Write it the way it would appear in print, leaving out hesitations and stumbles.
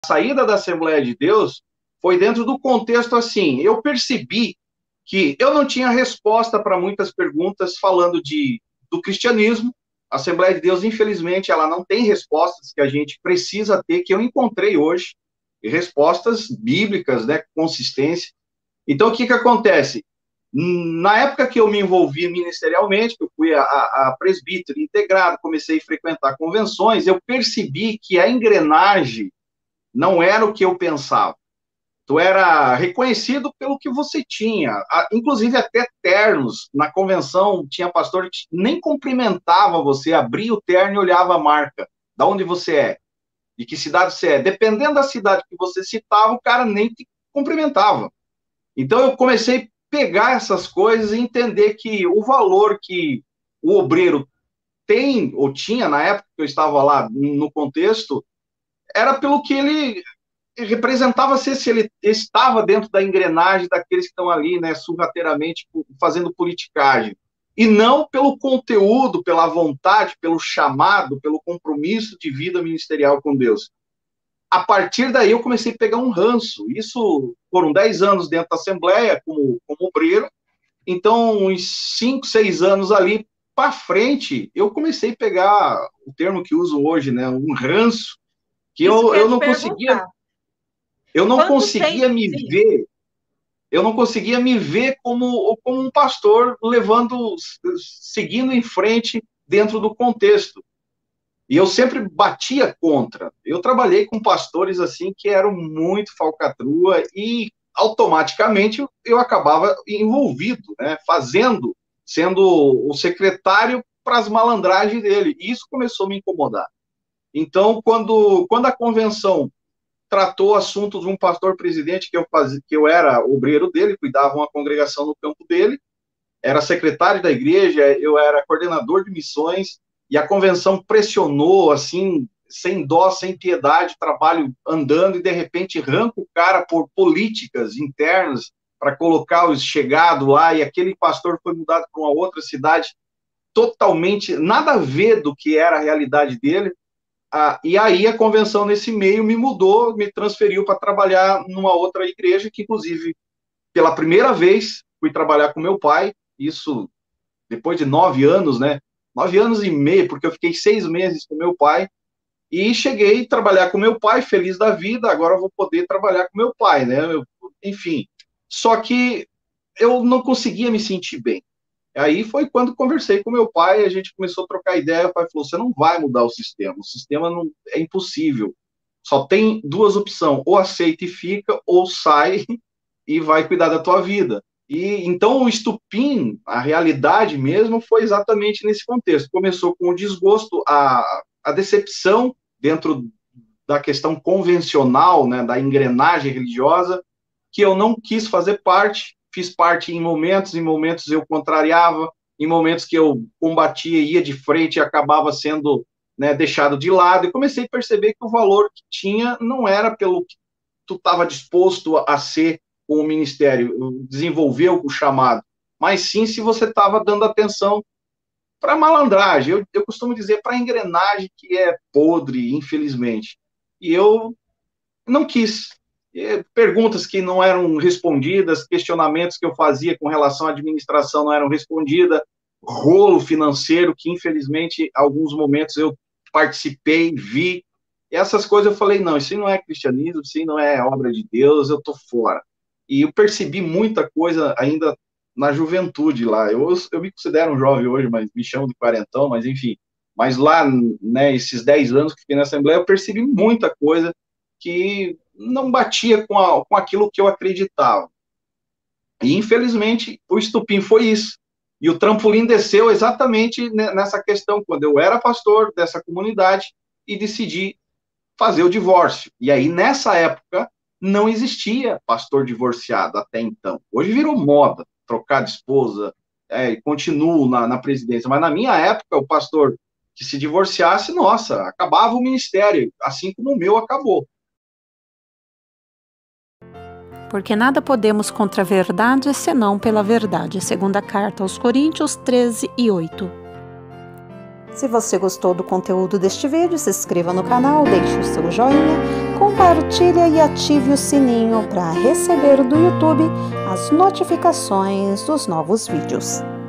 saída da Assembleia de Deus foi dentro do contexto assim, eu percebi que eu não tinha resposta para muitas perguntas falando do cristianismo. A Assembleia de Deus, infelizmente, ela não tem respostas que a gente precisa ter, que eu encontrei hoje, respostas bíblicas, né, com consistência. Então, o que acontece? Na época que eu me envolvi ministerialmente, que eu fui a presbítero integrado, comecei a frequentar convenções, eu percebi que a engrenagem não era o que eu pensava. Tu era reconhecido pelo que você tinha, inclusive até ternos. Na convenção tinha pastor que nem cumprimentava você, abria o terno e olhava a marca, da onde você é, de que cidade você é. Dependendo da cidade que você citava, o cara nem te cumprimentava. Então eu comecei a pegar essas coisas e entender que o valor que o obreiro tem, ou tinha na época que eu estava lá no contexto, era pelo que ele representava se ele estava dentro da engrenagem daqueles que estão ali, né, sorrateiramente fazendo politicagem, e não pelo conteúdo, pela vontade, pelo chamado, pelo compromisso de vida ministerial com Deus. A partir daí eu comecei a pegar um ranço. Isso foram 10 anos dentro da Assembleia, como obreiro. Então, uns 5, 6 anos ali para frente, eu comecei a pegar o termo que uso hoje, né, um ranço, que eu não conseguia... Eu não conseguia me ver, eu não conseguia me ver como um pastor seguindo em frente dentro do contexto. E eu sempre batia contra. Eu trabalhei com pastores assim que eram muito falcatrua e automaticamente eu acabava envolvido, né, sendo o secretário para as malandragens dele. E isso começou a me incomodar. Então, quando a convenção tratou o assunto de um pastor presidente que eu era obreiro dele, cuidava uma congregação no campo dele, era secretário da igreja, eu era coordenador de missões, e a convenção pressionou, assim, sem dó, sem piedade, trabalho andando, e de repente arranca o cara por políticas internas para colocar os chegados lá, e aquele pastor foi mudado para uma outra cidade, totalmente nada a ver do que era a realidade dele. E aí a convenção nesse meio me mudou, me transferiu para trabalhar numa outra igreja, que inclusive, pela primeira vez, fui trabalhar com meu pai, isso depois de 9 anos, né? 9 anos e meio, porque eu fiquei 6 meses com meu pai, e cheguei a trabalhar com meu pai, feliz da vida, agora eu vou poder trabalhar com meu pai, né? Enfim, só que eu não conseguia me sentir bem. Aí foi quando conversei com meu pai, a gente começou a trocar ideia, o pai falou, você não vai mudar o sistema não, é impossível, só tem 2 opções, ou aceita e fica, ou sai e vai cuidar da tua vida. E então o estupim, a realidade mesmo, foi exatamente nesse contexto. Começou com o desgosto, a decepção dentro da questão convencional, né, da engrenagem religiosa, que eu não quis fazer parte, fiz parte em momentos eu contrariava, em momentos que eu combatia, ia de frente e acabava sendo, né, deixado de lado, e comecei a perceber que o valor que tinha não era pelo que tu estava disposto a ser com o ministério, desenvolver o chamado, mas sim se você estava dando atenção para malandragem, eu costumo dizer para engrenagem que é podre, infelizmente. E eu não quis. Perguntas que não eram respondidas, questionamentos que eu fazia com relação à administração não eram respondidas, rolo financeiro que, infelizmente, em alguns momentos eu participei, vi. Essas coisas eu falei, não, isso não é cristianismo, isso não é obra de Deus, eu tô fora. E eu percebi muita coisa ainda na juventude lá. Eu me considero um jovem hoje, mas me chamo de quarentão, mas enfim. Mas lá, né, esses 10 anos que fiquei na Assembleia, eu percebi muita coisa que não batia com aquilo que eu acreditava. E, infelizmente, o estupim foi isso. E o trampolim desceu exatamente nessa questão, quando eu era pastor dessa comunidade e decidi fazer o divórcio. E aí, nessa época, não existia pastor divorciado até então. Hoje virou moda, trocar de esposa, continuo na presidência. Mas na minha época, o pastor que se divorciasse, nossa, acabava o ministério, assim como o meu acabou. Porque nada podemos contra a verdade, senão pela verdade. Segunda carta aos Coríntios 13:8. Se você gostou do conteúdo deste vídeo, se inscreva no canal, deixe o seu joinha, compartilhe e ative o sininho para receber do YouTube as notificações dos novos vídeos.